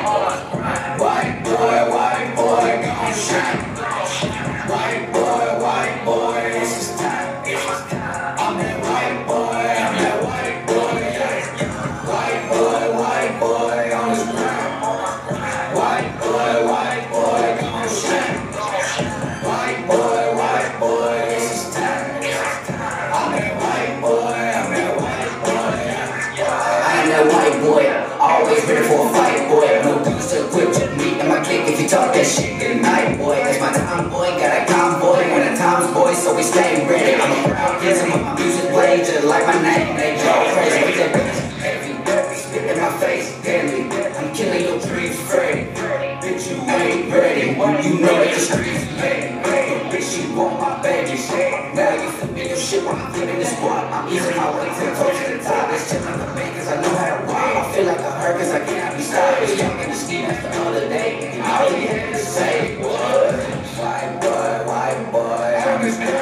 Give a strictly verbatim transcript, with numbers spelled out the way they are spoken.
White boy, white boy, gon' shine. White boy, white boy, it's just time. I'm that white boy, I'm that white boy, yeah. White boy, white boy on his grind. White boy, white boy, gon' shine. White boy, white boy, it's just time. I'm that white boy, I'm that white boy, yeah. I am that white boy, always ready for a fight, boy. No dudes to equip to me and my clique if you talk that shit, good night, boy. That's my time, boy, got a convoy when the time's boy, so we stay ready. I'm a proud kid, and when my music plays, just like my name, they go crazy. With that bitch, everywhere, spit in my face, daily. I'm killing your dreams, Freddy. Bitch, you ain't ready, you know that the streets made. Bitch, you want my baby, now you feel me, your shit when I'm flipping this squad. I'm easing my way to the close to the top. It's just like a man, cause I know how to rhyme. I feel like a hurt, cause I cannot be stopped. Was young and the scheme the other day, and all he had to say was white boy, white boy, I'm his